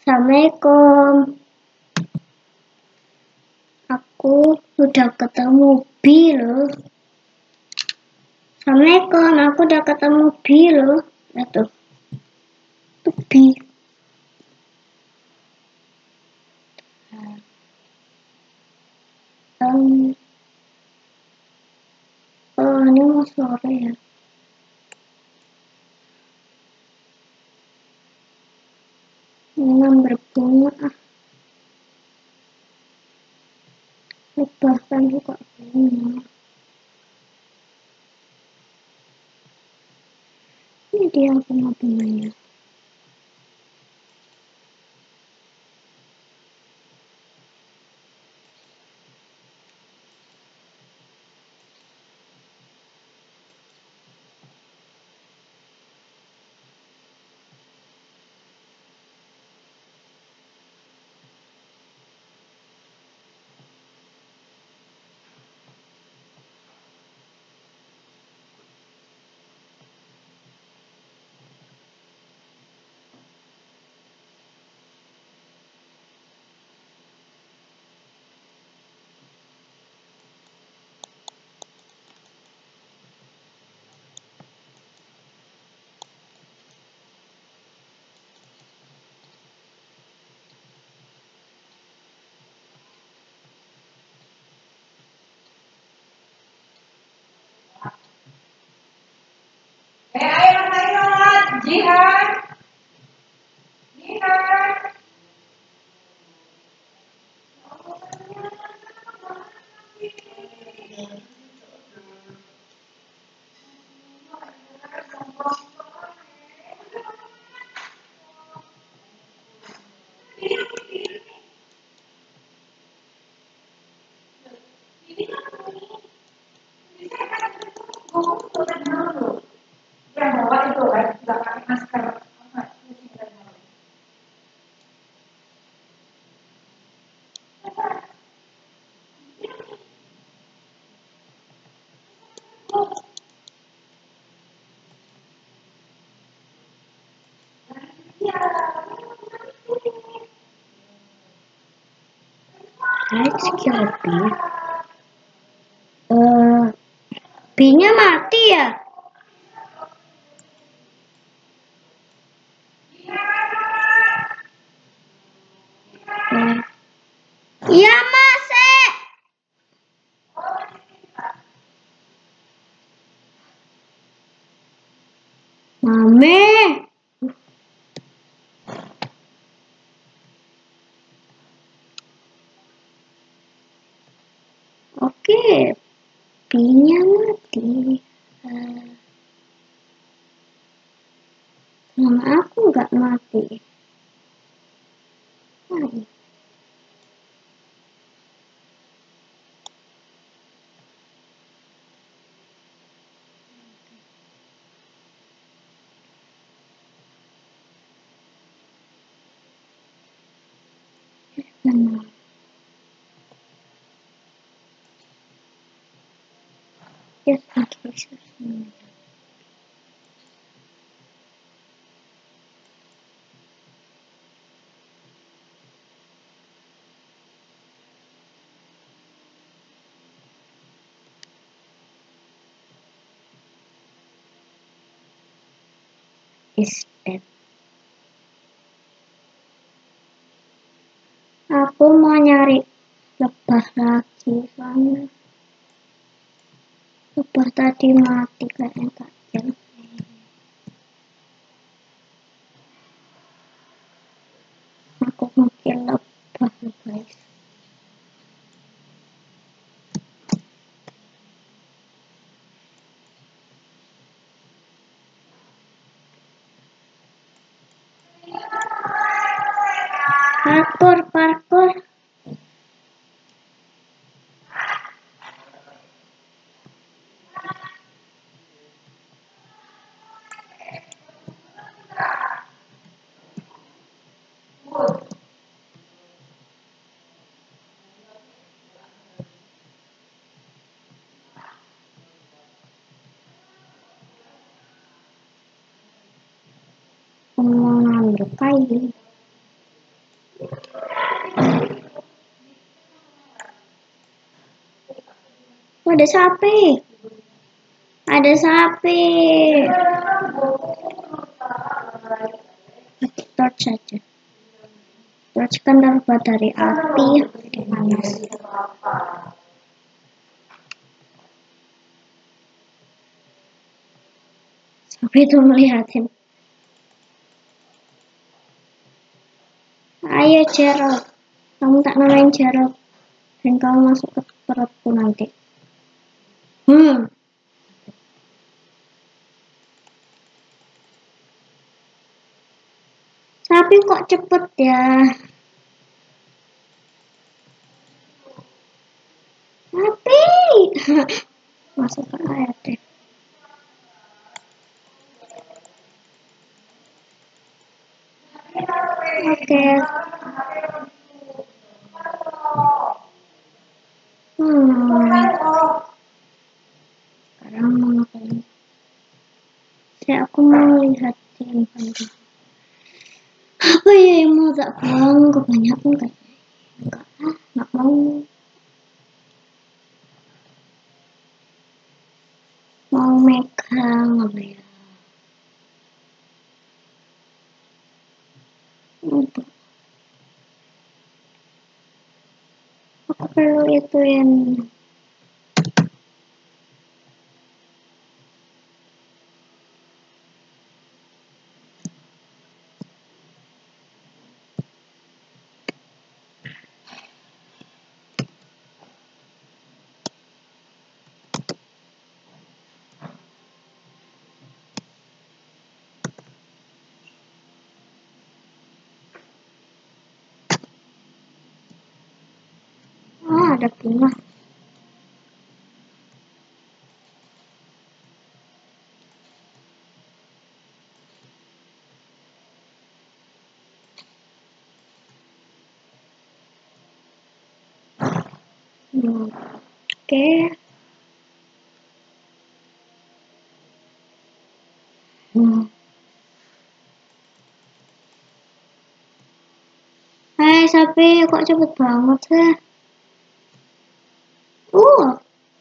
Assalamualaikum. Aku sudah ketemu B loh. Assalamualaikum, aku udah ketemu B loh. Itu B. Oh, ini mau sore ya. Ini berbunga ah. Bahkan juga bunga. Ini dia bunga-bunganya. Ayo, jihad. Jihad. Yang bawa itu kan, nggak pakai masker. Let's kill B. B-nya mati ya? Iya masih. Mame. Oke, B-nya mati. Nama aku nggak mati. Yes, is dead. Aku mau nyari lebah lagi soalnya lebah tadi mati kayaknya kacil. Aku mungkin lebah guys. Parkour. Mau ngambil kayu. Oh, ada sapi. Ada sapi. Pakai torch saja. Torch kan terbuat dari api. Panas. Sapi itu melihatin. Ayo Gerald, kamu tak namain Gerald dan kamu masuk ke perutku nanti. Sapi kok cepet ya? Sapi masuk ke air deh. Oke. Sekarang mau ngapain? Aku mau lihatin apa ya yang mau tak buang, kebanyakan kan? Nggak mau. Mau megang apa ya? Untuk aku perlu itu yang ada bunga. Oke. Hai sapi, kok cepet banget sih? Uh,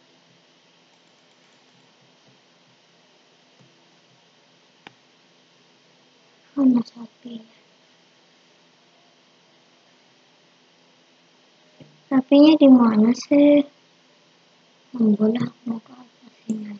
hanya sapi. Sapinya di mana sih? Boleh mau ke atas sini aja.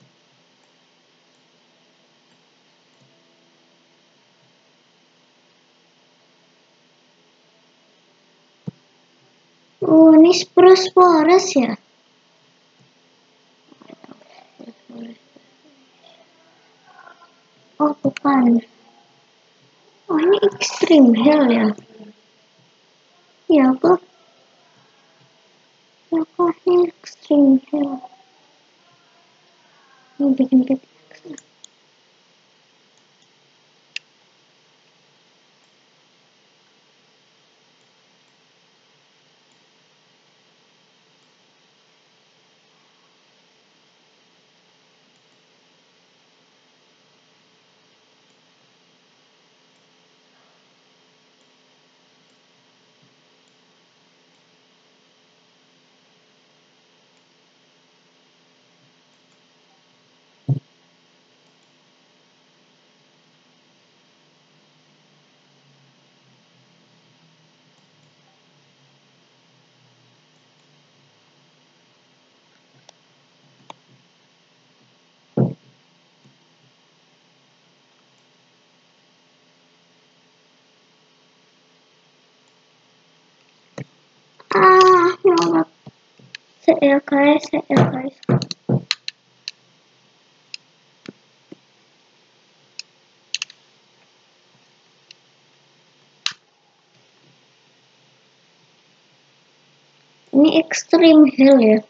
Ini spruce forest ya? Oh bukan. Oh ini extreme hill ya? Ya kok? Ya kok ini extreme hill? Ini bikin kita. Ya Allah. Saya guys. Ini extreme hill ya?